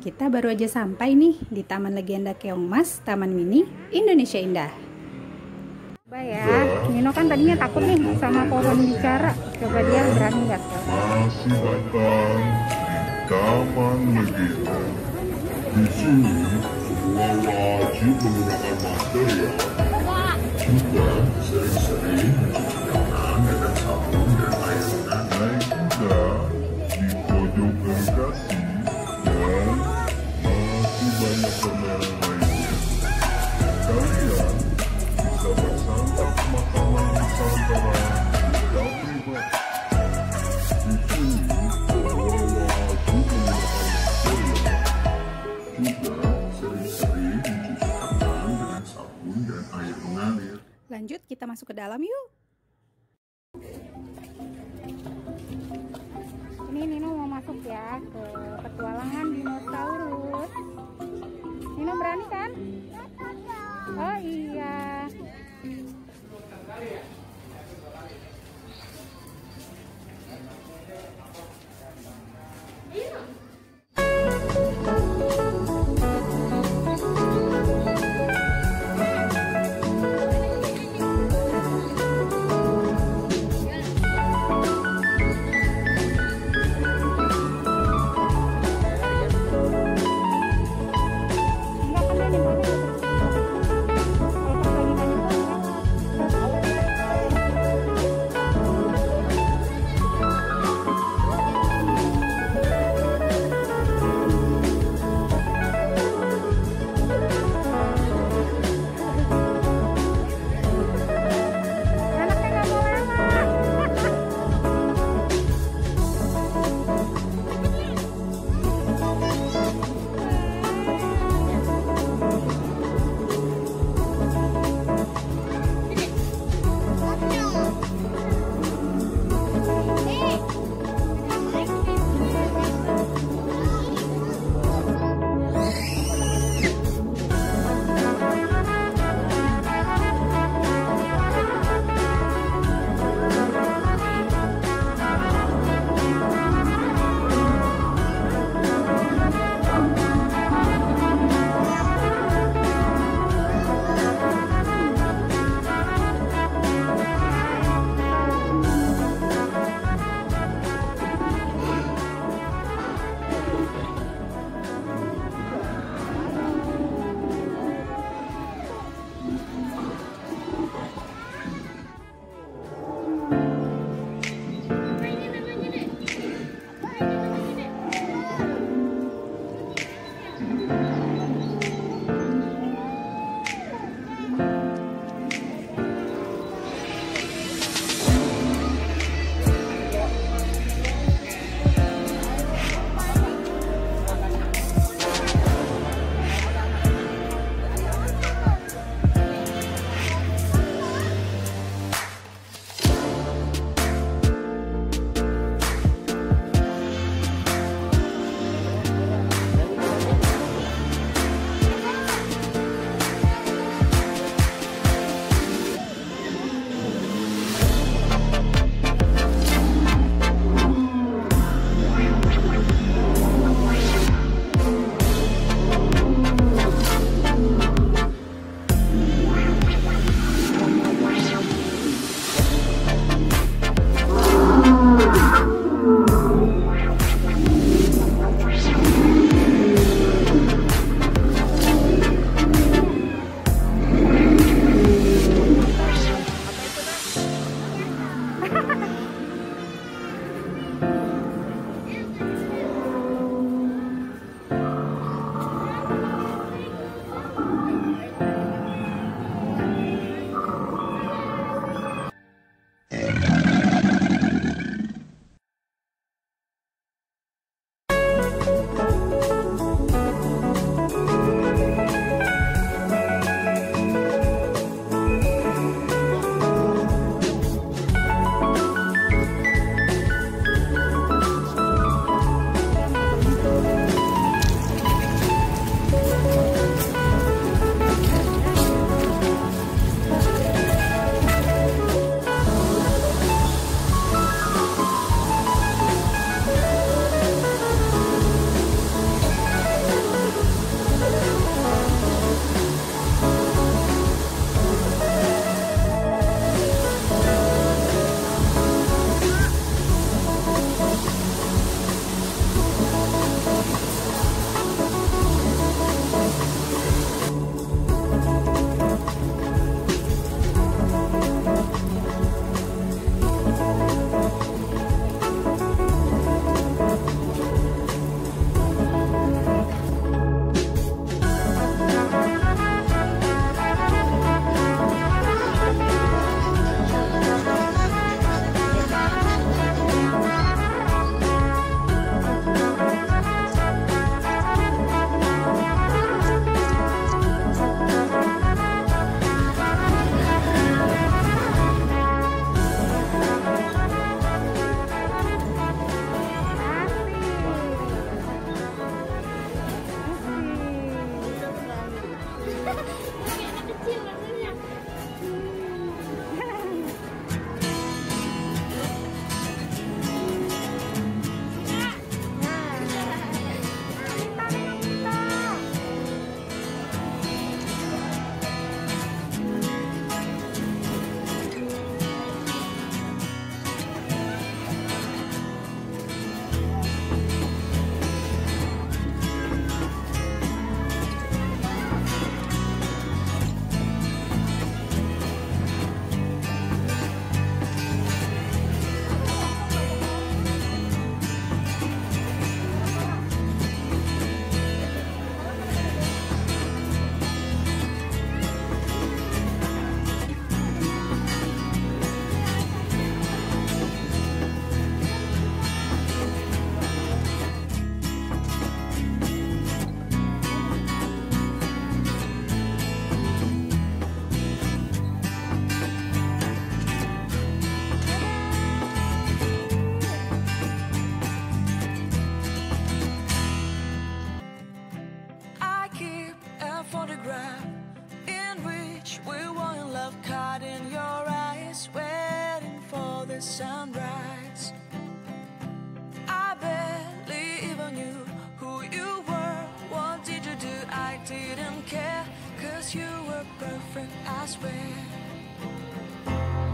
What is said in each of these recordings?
Kita baru aja sampai nih di Taman Legenda Keongmas, Taman Mini Indonesia Indah. Coba ya, Nino kan tadinya takut nih sama pohon bicara. Coba dia berani nggak? Masih datang di Taman Legenda. Di sini semua wajib menggunakan masker ya. Juga sering-sering mencuci tangan dengan sabun dan air mengalir. Naik kuda di pojok edukasi dan masih banyak permainan lainnya. Kalian bisa bersantap makanan Nusantara di dapur pribadi. Di sini semua wajib menggunakan masker ya. Juga sering-sering mencuci tangan dengan sabun dan air mengalir. Lanjut, kita masuk ke dalam yuk. Ini Nino mau masuk ya ke petualangan dinosaurus. Nino berani kan? Oh iya.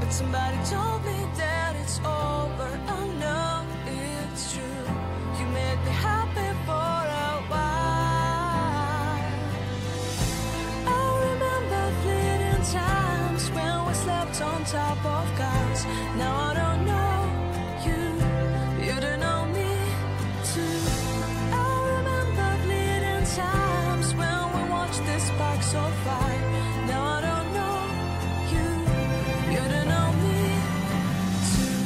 Somebody told me that it's over. I know it's true. You made me happy for a while. I remember fleeting times when we slept on top of cars. Now I don't know you, you don't know me too. I remember fleeting times when we watched the sparks so fire. Now I don't know you, you don't know me too.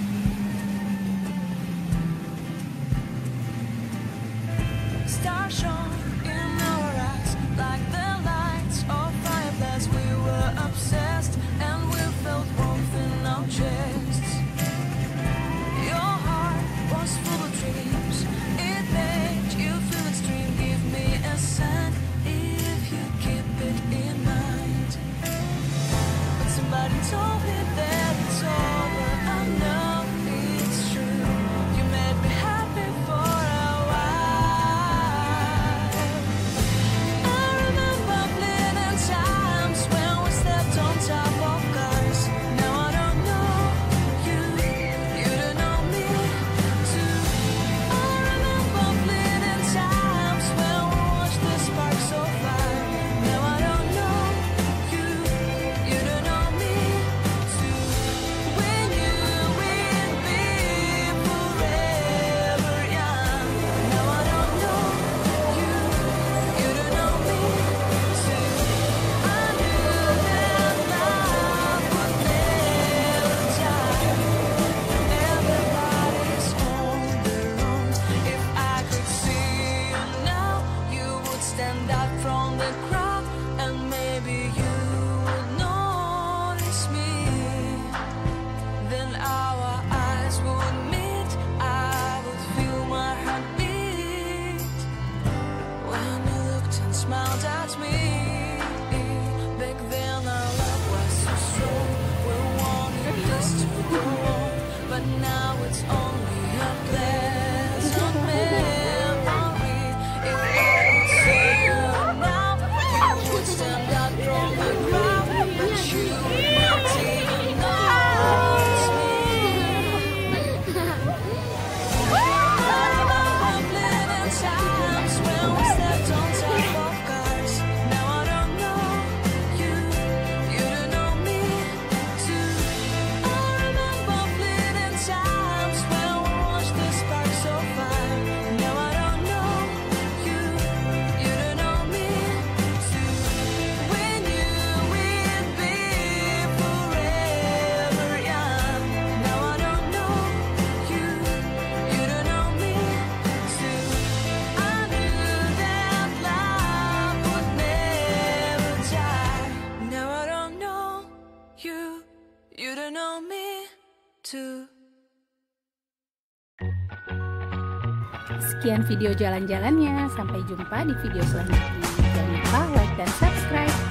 Stars shone in our eyes like the lights of fireflies. We were obsessed and we felt warmth in our chests. Your heart was full of dreams. It made you feel extreme. Give me a sign if you keep it in mind. But somebody told me that it's over. I know it's true. You made me happy for a while. I remember fleeting times when we slept on top of cars. Now I don't know you, you don't know me too. I remember fleeting times when we watched the sparks so fire. Now I don't know you, you don't know me too. We knew we'd be forever young. Now I don't know you, you don't know me too. I knew that love would never die. Everybody's on their own. If I could see you now, you would stand out from the crowd, and maybe you would notice me. Then our eyes would meet. I would feel my heart beat when you looked and smiled at me. Back then our love was so strong. We wanted this to go on, but now it's only a pleasant memory. If I could see you now, you would stand out from the crowd, but you might even notice me. I remember fleeting times when we slept on top of cars. Now I don't know you, you don't know me too. I remember fleeting times when we watched the sparks so fire. Now I don't know you, you don't know me too. We knew we'd be forever young. Now I don't know you, you don't know me too. I knew that love would never die. Now I don't know you, you don't know me too. Sekian video jalan-jalannya. Sampai jumpa di video selanjutnya. Jangan lupa like dan subscribe.